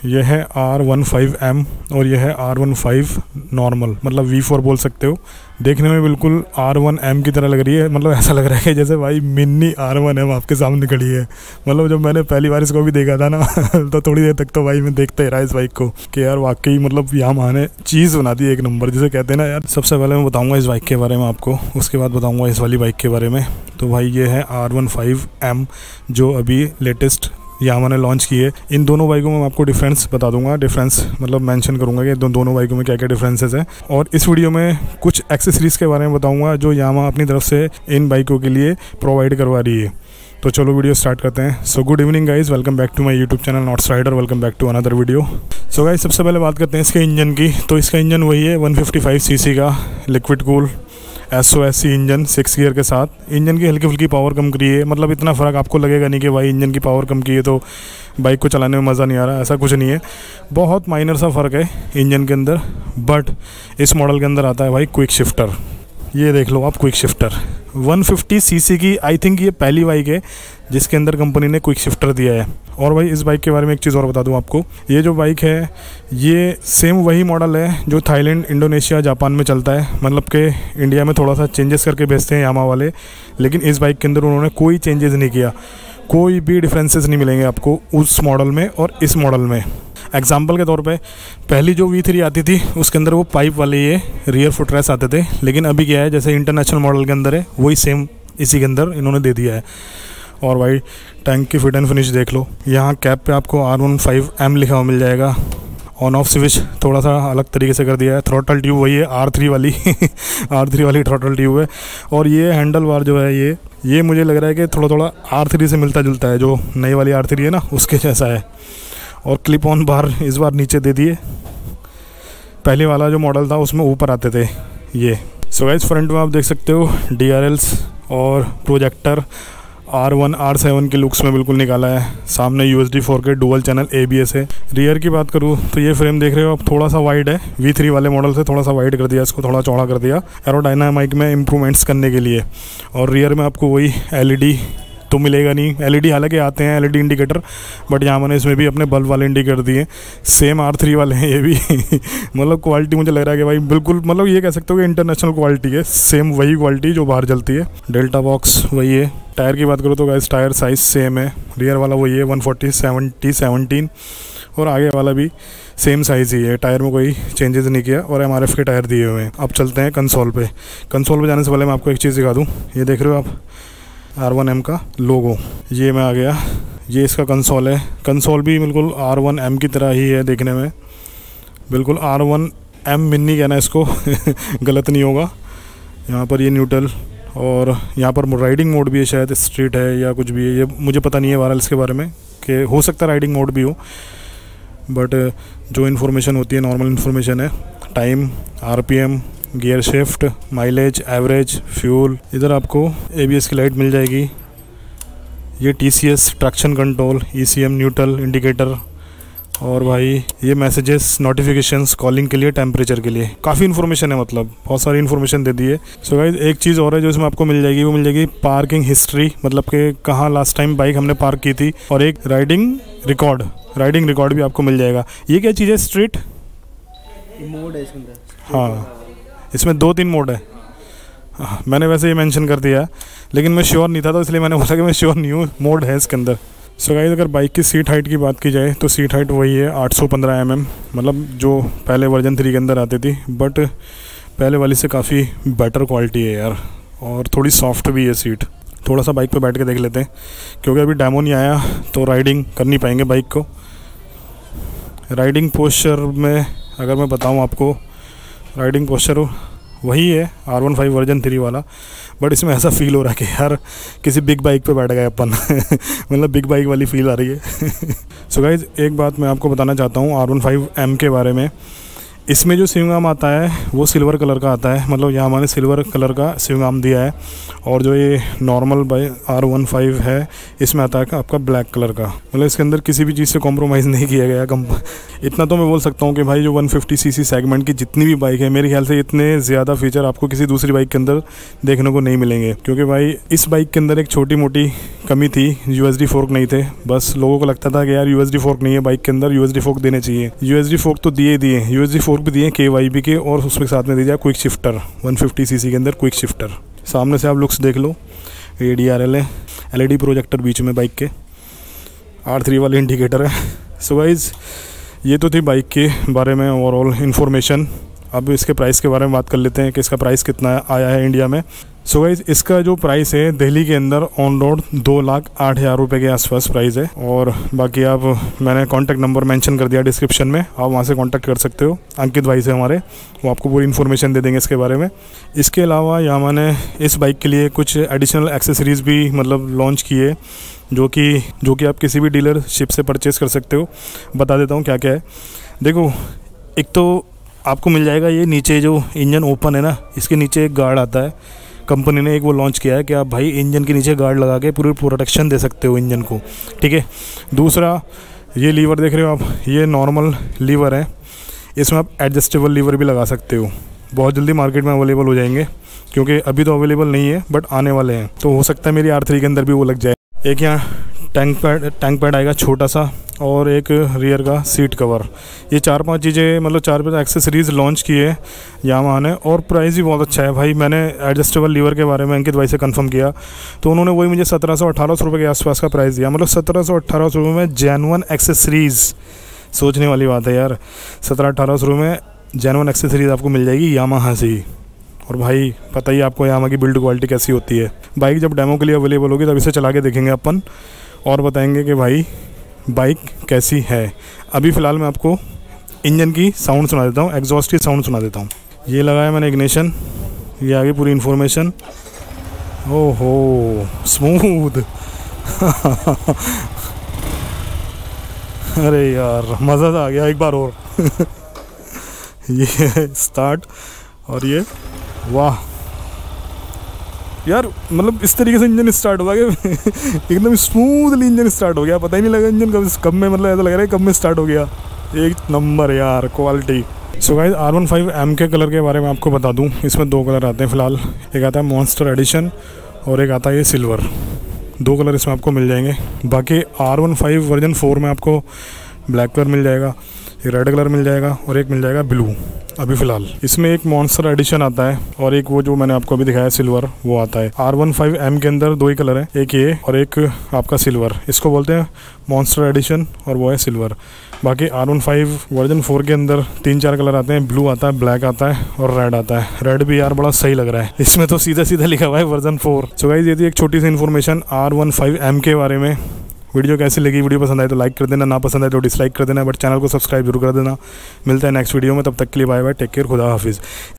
यह है R15M और यह है R15 नॉर्मल, मतलब V4 बोल सकते हो। देखने में बिल्कुल R1M की तरह लग रही है, मतलब ऐसा लग रहा है कि जैसे भाई मिनी R1M आपके सामने खड़ी है। मतलब जब मैंने पहली बार इसको भी देखा था ना तो थोड़ी देर तक तो भाई मैं देखते ही रहा इस बाइक को कि यार वाकई मतलब यामाहा ने चीज़ बना दी एक नंबर, जिसे कहते हैं ना यार। सबसे पहले मैं बताऊँगा इस बाइक के बारे में आपको, उसके बाद बताऊँगा इस वाली बाइक के बारे में। तो भाई ये है R15M जो अभी लेटेस्ट यामाहा ने लॉन्च की है। इन दोनों बाइकों में मैं आपको डिफरेंस बता दूंगा, डिफरेंस मतलब मेंशन करूंगा कि दोनों बाइकों में क्या क्या डिफरेंसेस हैं, और इस वीडियो में कुछ एक्सेसरीज़ के बारे में बताऊंगा जो यामाहा अपनी तरफ से इन बाइकों के लिए प्रोवाइड करवा रही है। तो चलो वीडियो स्टार्ट करते हैं। So good evening guys, welcome back to my YouTube channel Notes Rider, welcome back to another video. So guys सबसे पहले बात करते हैं इसके इंजन की। तो इसका इंजन वही है 155 सीसी का liquid cool SOSC engine 6 gear के साथ। इंजन की हल्की फुल्की पावर कम करी है, मतलब इतना फ़र्क आपको लगेगा नहीं कि भाई इंजन की पावर कम की है तो बाइक को चलाने में मज़ा नहीं आ रहा, ऐसा कुछ नहीं है। बहुत माइनर सा फ़र्क है इंजन के अंदर। बट इस मॉडल के अंदर आता है भाई क्विक शिफ्टर। ये देख लो आप, क्विक शिफ्टर 150 सीसी की आई थिंक ये पहली बाइक है जिसके अंदर कंपनी ने क्विक शिफ्टर दिया है। और भाई इस बाइक के बारे में एक चीज़ और बता दूं आपको, ये जो बाइक है ये सेम वही मॉडल है जो थाईलैंड, इंडोनेशिया, जापान में चलता है। मतलब कि इंडिया में थोड़ा सा चेंजेस करके भेजते हैं यामाहा वाले, लेकिन इस बाइक के अंदर उन्होंने कोई चेंजेस नहीं किया। कोई भी डिफरेंसेस नहीं मिलेंगे आपको उस मॉडल में और इस मॉडल में। एग्जाम्पल के तौर पे पहली जो V3 आती थी उसके अंदर वो पाइप वाले ये रियर फुटरेस्ट आते थे, लेकिन अभी क्या है जैसे इंटरनेशनल मॉडल के अंदर है वही सेम इसी के अंदर इन्होंने दे दिया है। और भाई टैंक की फिट एंड फिनिश देख लो, यहाँ कैप पे आपको R15M लिखा हुआ मिल जाएगा। ऑन ऑफ स्विच थोड़ा सा अलग तरीके से कर दिया है। थ्रॉटल ट्यूब वही है R3 वाली R3 वाली थ्रॉटल ट्यूब है। और ये हैंडल बार जो है ये मुझे लग रहा है कि थोड़ा R3 से मिलता जुलता है, जो नई वाली R3 है ना उसके जैसा है। और क्लिप ऑन बार इस बार नीचे दे दिए, पहले वाला जो मॉडल था उसमें ऊपर आते थे ये। सो गाइस फ्रंट में आप देख सकते हो DRLs और प्रोजेक्टर R1 R7 के लुक्स में बिल्कुल निकाला है। सामने USD 4K dual channel ABS है। रियर की बात करूँ तो ये फ्रेम देख रहे हो आप थोड़ा सा वाइड है, V3 वाले मॉडल से थोड़ा सा वाइड कर दिया, इसको थोड़ा चौड़ा कर दिया एरोडायनामिक में इम्प्रूवमेंट्स करने के लिए। और रियर में आपको वही LED तो मिलेगा नहीं, LED हालांकि आते हैं LED इंडिकेटर, बट यहाँ मैंने इसमें भी अपने बल्ब वाले इंडिकेटर दिए, सेम R3 वाले हैं ये भी मतलब क्वालिटी मुझे लग रहा है कि भाई बिल्कुल मतलब ये कह सकते हो कि इंटरनेशनल क्वालिटी है, सेम वही क्वालिटी जो बाहर चलती है। डेल्टा बॉक्स वही है। टायर की बात करो तो गाइस टायर साइज़ सेम है, रियर वाला वही है 140/70/17 और आगे वाला भी सेम साइज़ ही है, टायर में कोई चेंजेस नहीं किया और MRF के टायर दिए हुए हैं। अब चलते हैं कंसोल पे। कंसोल पे जाने से पहले मैं आपको एक चीज़ दिखा दूँ, ये देख रहे हो आप R1M का लोगो, ये मैं आ गया, ये इसका कंसोल है। कंसोल भी बिल्कुल R1M की तरह ही है देखने में, बिल्कुल R1M मिनी कहना इसको गलत नहीं होगा। यहाँ पर ये न्यूट्रल और यहाँ पर राइडिंग मोड भी है, शायद स्ट्रीट है या कुछ भी है, ये मुझे पता नहीं है बहरहाल इसके बारे में कि हो सकता है राइडिंग मोड भी हो, बट जो इन्फॉर्मेशन होती है नॉर्मल इन्फॉर्मेशन है। Time, RPM, gear shift, mileage, average, fuel. इधर आपको ABS की लाइट मिल जाएगी। ये TCS traction control, ECM neutral indicator, और भाई ये मैसेजेस, नोटिफिकेशंस, कॉलिंग के लिए, टेम्परेचर के लिए। काफ़ी इन्फॉर्मेशन है, मतलब बहुत सारी इन्फॉर्मेशन दे दी है। सो गाइस एक चीज़ और है जो इसमें आपको मिल जाएगी, वो मिल जाएगी पार्किंग हिस्ट्री, मतलब कि कहाँ लास्ट टाइम बाइक हमने पार्क की थी, और एक राइडिंग रिकॉर्ड भी आपको मिल जाएगा। ये क्या चीज़ है? स्ट्रीट मोड है इसके अंदर। हाँ, इसमें 2-3 मोड है। मैंने वैसे ये मेंशन कर दिया, लेकिन मैं श्योर नहीं था तो इसलिए मैंने बोला कि मैं श्योर नहीं हूँ, मोड है इसके अंदर। सो गाइस अगर बाइक की सीट हाइट की बात की जाए तो सीट हाइट वही है 815 mm, मतलब जो पहले वर्जन 3 के अंदर आती थी, बट पहले वाली से काफ़ी बेटर क्वालिटी है यार, और थोड़ी सॉफ्ट भी है सीट। थोड़ा सा बाइक पे बैठ के देख लेते हैं, क्योंकि अभी डेमो नहीं आया तो राइडिंग कर नहीं पाएंगे बाइक को। राइडिंग पोस्चर में अगर मैं बताऊँ आपको, राइडिंग पोस्चर वही है R15 वर्जन 3 वाला, बट इसमें ऐसा फील हो रहा है कि यार किसी बिग बाइक पे बैठ गए अपन मतलब बिग बाइक वाली फील आ रही है। सो गाइज एक बात मैं आपको बताना चाहता हूँ R15M के बारे में। इसमें जो स्विंग आर्म आता है वो सिल्वर कलर का आता है, मतलब यहाँ मैंने सिल्वर कलर का स्विंग आर्म दिया है। और जो ये नॉर्मल बाई R15 है इसमें आता है आपका ब्लैक कलर का, मतलब इसके अंदर किसी भी चीज़ से कॉम्प्रोमाइज़ नहीं किया गया। इतना तो मैं बोल सकता हूँ कि भाई जो 150cc सेगमेंट की जितनी भी बाइक है मेरे ख्याल से इतने ज़्यादा फीचर आपको किसी दूसरी बाइक के अंदर देखने को नहीं मिलेंगे। क्योंकि भाई इस बाइक के अंदर एक छोटी मोटी कमी थी, USD फोर्क नहीं थे। बस लोगों को लगता था कि यार USD फोर्क नहीं है बाइक के अंदर, USD फोर्क देने चाहिए। USD फोर्क तो दिए USD फोर्क भी दिए KYB के, और उसके साथ में दिया क्विक शिफ्टर 150cc के अंदर क्विक शिफ्टर। सामने से आप लुक्स देख लो, ADRL है, LED प्रोजेक्टर बीच में बाइक के, R3 वाले इंडिकेटर है। सो गाइस ये तो थी बाइक के बारे में ओवरऑल इन्फॉर्मेशन। अब इसके प्राइस के बारे में बात कर लेते हैं कि इसका प्राइस कितना आया है इंडिया में। सो गाइस इसका जो प्राइस है दिल्ली के अंदर ऑन रोड 2,08,000 रुपये के आसपास प्राइस है। और बाकी आप मैंने कॉन्टैक्ट नंबर मेंशन कर दिया डिस्क्रिप्शन में, आप वहाँ से कॉन्टैक्ट कर सकते हो। अंकित भाई से हमारे, वो आपको पूरी इन्फॉर्मेशन दे देंगे इसके बारे में। इसके अलावा यहाँ मैंने इस बाइक के लिए कुछ एडिशनल एक्सेसरीज़ भी मतलब लॉन्च किए जो कि आप किसी भी डीलरशिप से परचेज़ कर सकते हो। बता देता हूँ क्या क्या है। देखो, एक तो आपको मिल जाएगा ये नीचे जो इंजन ओपन है ना, इसके नीचे एक गार्ड आता है। कंपनी ने एक वो लॉन्च किया है कि आप भाई इंजन के नीचे गार्ड लगा के पूरी प्रोटेक्शन दे सकते हो इंजन को, ठीक है। दूसरा, ये लीवर देख रहे हो आप, ये नॉर्मल लीवर है, इसमें आप एडजस्टेबल लीवर भी लगा सकते हो। बहुत जल्दी मार्केट में अवेलेबल हो जाएंगे, क्योंकि अभी तो अवेलेबल नहीं है बट आने वाले हैं। तो हो सकता है मेरी R3 के अंदर भी वो लग जाए। एक यहाँ टैंक पैड आएगा छोटा सा, और एक रियर का सीट कवर। ये 4-5 चीज़ें, मतलब 4-5 एक्सेसरीज़ लॉन्च किए यामाहा ने, और प्राइस भी बहुत अच्छा है भाई। मैंने एडजस्टेबल लीवर के बारे में अंकित भाई से कंफर्म किया तो उन्होंने वही मुझे 1700-1800 रुपये के आसपास का प्राइस दिया। मतलब 1700-1800 रुपये में जेन्युइन एक्सेसरीज़, सोचने वाली बात है यार। 1700-1800 रुपये में जेन्युइन एक्सेसरीज़ आपको मिल जाएगी यामाहा से ही। और भाई पता ही आपको यामाहा की बिल्ड क्वालिटी कैसी होती है। बाइक जब डेमो के लिए अवेलेबल होगी तब इसे चला के देखेंगे अपन, और बताएंगे कि भाई बाइक कैसी है। अभी फ़िलहाल मैं आपको इंजन की साउंड सुना देता हूँ, एग्जॉस्ट की साउंड सुना देता हूँ। ये लगाया मैंने इग्निशन, ये आगे पूरी इन्फॉर्मेशन। ओहो स्मूथ अरे यार मज़ा तो आ गया एक बार और ये स्टार्ट, और ये वाह यार, मतलब इस तरीके से इंजन स्टार्ट हुआ कि एकदम स्मूथली इंजन स्टार्ट हो गया। पता ही नहीं लगा इंजन कब में, मतलब ऐसा लग रहा है कब में स्टार्ट हो गया। एक नंबर यार क्वालिटी। सो गाइस R15M के कलर के बारे में आपको बता दूं, इसमें 2 कलर आते हैं फ़िलहाल। एक आता है मॉन्स्टर एडिशन और एक आता है ये सिल्वर। 2 कलर इसमें आपको मिल जाएंगे। बाकी R15 वर्जन 4 में आपको ब्लैक कलर मिल जाएगा, एक रेड कलर मिल जाएगा और एक मिल जाएगा ब्लू। अभी फ़िलहाल इसमें एक मॉन्स्टर एडिशन आता है और एक वो जो मैंने आपको अभी दिखाया सिल्वर वो आता है। R15M के अंदर 2 ही कलर हैं, एक ये और एक आपका सिल्वर। इसको बोलते हैं मॉन्स्टर एडिशन और वो है सिल्वर। बाकी R15 वर्जन 4 के अंदर 3-4 कलर आते हैं, ब्लू आता है, ब्लैक आता है और रेड आता है। रेड भी यार बड़ा सही लग रहा है, इसमें तो सीधा सीधा लिखा हुआ है वर्जन 4। सो गाइस ये थी एक छोटी सी इन्फॉर्मेशन R15M के बारे में। वीडियो कैसी लगी, वीडियो पसंद आए तो लाइक कर देना, ना पसंद आए तो डिसलाइक कर देना, बट चैनल को सब्सक्राइब जरूर कर देना। मिलता है नेक्स्ट वीडियो में, तब तक के लिए बाय बाय, टेक केयर, खुदा हाफिज़।